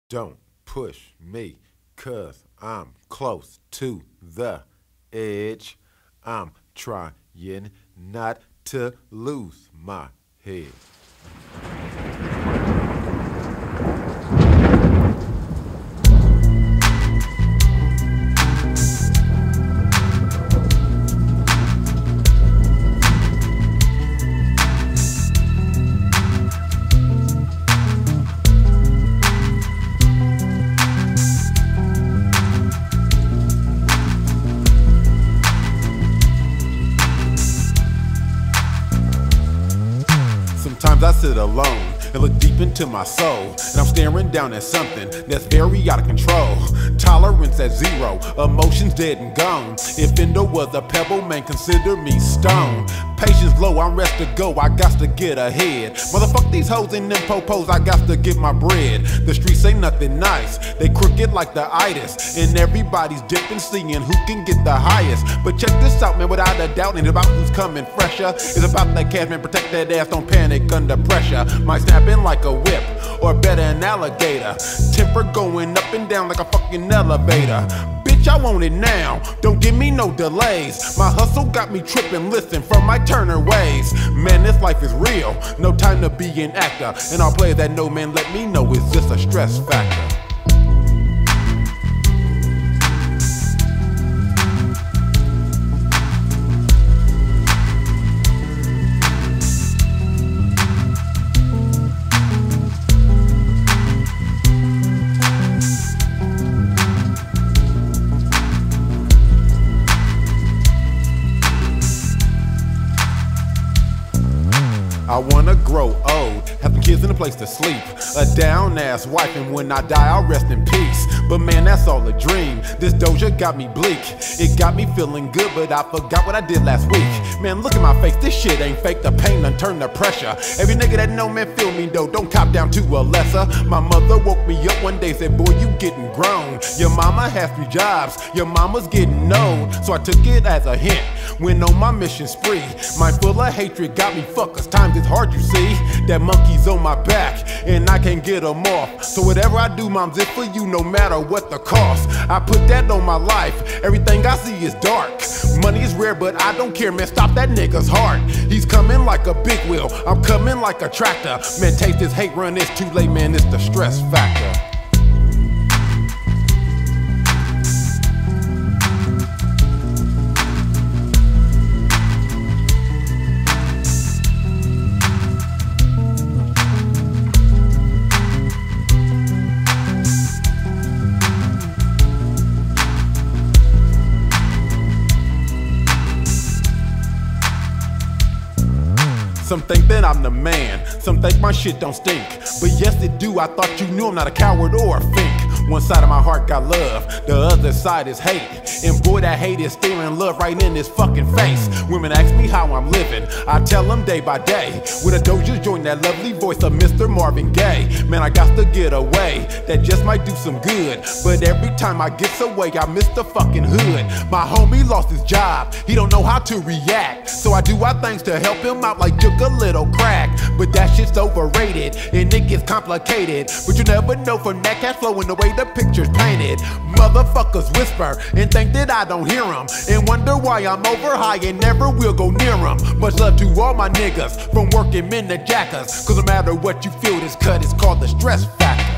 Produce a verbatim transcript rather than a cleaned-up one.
Don't push me, cause I'm close to the edge. I'm trying not to lose my head. Sometimes I sit alone and look deep into my soul, and I'm staring down at something that's very out of control. Tolerance at zero, emotions dead and gone. If Endo was a pebble, man, consider me stone. Patience low, I'm rest to go, I got to get ahead. Motherfuck these hoes and them popos, I got to get my bread. The streets ain't nothing nice, they crooked like the itis, and everybody's dipping, seeing who can get the highest. But check this out, man, without a doubt, ain't about who's coming fresher. It's about that cash, man, protect that ass, don't panic under pressure. Might snap in like a whip, or better an alligator. Temper going up and down like a fucking elevator. Bitch, I want it now, don't give me no delays. My hustle got me tripping, listen from my Turner ways. Man, this life is real, no time to be an actor. And all players that know, man, let me know, it's just a stress factor. I wanna grow old, have some kids and a place to sleep, a down ass wife, and when I die I'll rest in peace. But man, that's all a dream. This doja got me bleak, it got me feeling good, but I forgot what I did last week. Man, look at my face, this shit ain't fake, the pain done turned to pressure. Every nigga that know, man, feel me though, don't cop down to a lesser. My mother woke me up one day, said, boy, you getting grown. Your mama has three jobs, your mama's getting old. So I took it as a hint, went on my mission spree. Mind full of hatred got me fucked, cause times it's hard, you see. That monkey's on my back, and I can't get him off. So whatever I do, mom's it for you, no matter what the cost. I put that on my life, everything I see is dark. Money is rare, but I don't care, man, stop that nigga's heart. He's coming like a big wheel, I'm coming like a tractor. Man, taste this hate run, it's too late, man, it's the stress factor. Some think that I'm the man, some think my shit don't stink. But yes it do, I thought you knew I'm not a coward or a fink. One side of my heart got love, the other side is hate. And boy, that hate is staring love right in his fucking face. Women ask me how I'm living, I tell them day by day. With a doja joint, that lovely voice of Mister Marvin Gaye. Man, I got to get away, that just might do some good. But every time I get away, I miss the fucking hood. My homie lost his job, he don't know how to react. So I do our things to help him out like Juke a little crack. But that shit's overrated, and it gets complicated. But you never know from that cash flowing the way the picture's painted. Motherfuckers whisper and think that I don't hear them, and wonder why I'm over high and never will go near them. Much love to all my niggas, from working men to jackers. Cause no matter what you feel, this cut is called the stress factor.